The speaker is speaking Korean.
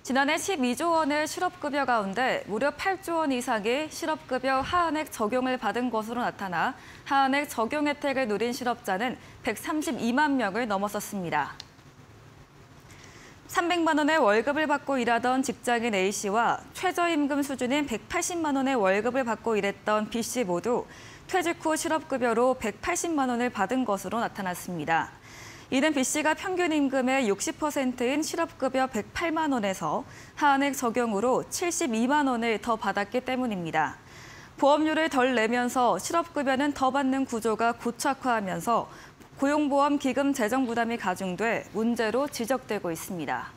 지난해 12조 원의 실업급여 가운데 무려 8조 원 이상의 실업급여 하한액 적용을 받은 것으로 나타나 하한액 적용 혜택을 누린 실업자는 132만 명을 넘어섰습니다. 300만 원의 월급을 받고 일하던 직장인 A씨와 최저임금 수준인 180만 원의 월급을 받고 일했던 B씨 모두 퇴직 후 실업급여로 180만 원을 받은 것으로 나타났습니다. 이는 B씨가 평균 임금의 60%인 실업급여 108만 원에서 하한액 적용으로 72만 원을 더 받았기 때문입니다. 보험료를 덜 내면서 실업급여는 더 받는 구조가 고착화하면서 고용보험 기금 재정 부담이 가중돼 문제로 지적되고 있습니다.